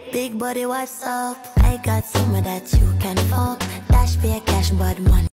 Big body, what's up? I got some of that you can fuck. Dash for your cash, but money.